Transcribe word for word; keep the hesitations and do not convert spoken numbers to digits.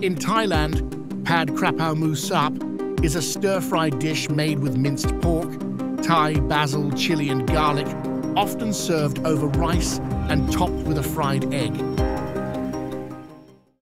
In Thailand, Pad Krapow Moo Saap is a stir-fried dish made with minced pork, Thai basil, chili and garlic, often served over rice and topped with a fried egg.